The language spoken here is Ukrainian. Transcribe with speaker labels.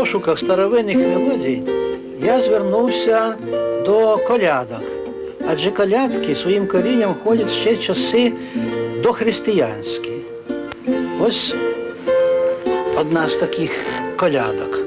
Speaker 1: пошуках старовинних мелодій я звернувся до колядок. Адже колядки своїм корінням входять ще часи дохристиянські. Ось одна з таких колядок.